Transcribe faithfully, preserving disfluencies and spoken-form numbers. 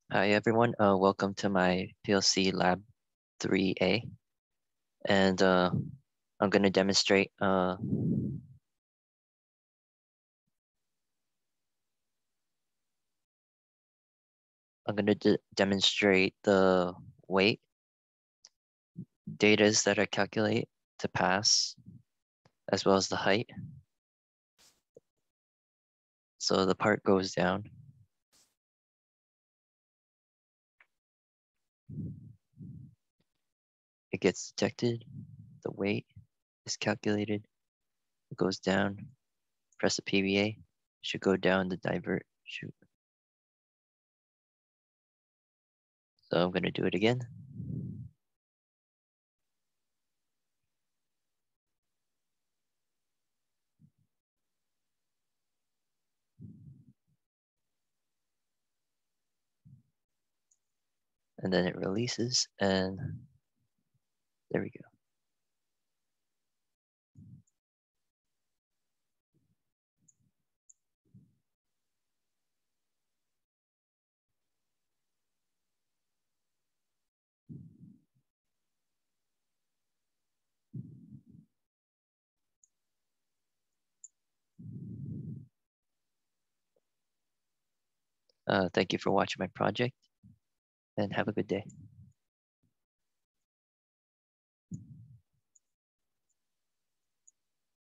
Hi everyone, uh, welcome to my P L C Lab three A, and uh, I'm going to demonstrate uh, I'm going to de demonstrate the weight datas that I calculate to pass, as well as the height. So the part goes down. It gets detected, the weight is calculated, it goes down, press the P V A, should go down the divert, shoot. So I'm going to do it again. And then it releases, and there we go. Uh, thank you for watching my project, and have a good day.